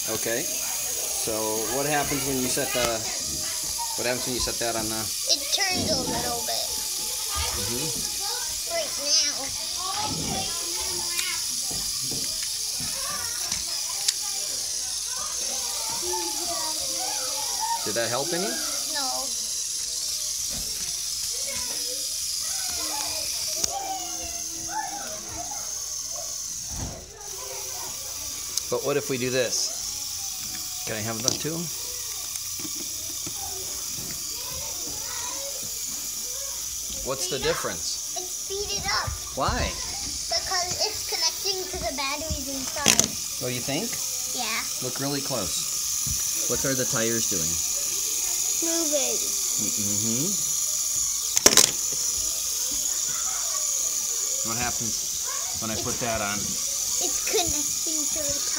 Okay. So what happens when you set the? What happens when you set that on the? It turns a little bit. Mhm. Right now. Did that help any? No. But what if we do this? Can I have that too? What's the difference? It's speeded up Why? because it's connecting to the batteries inside. Oh, you think? Yeah. Look really close. What are the tires doing? Moving. Mm-hmm. What happens when I put that on? It's connecting to the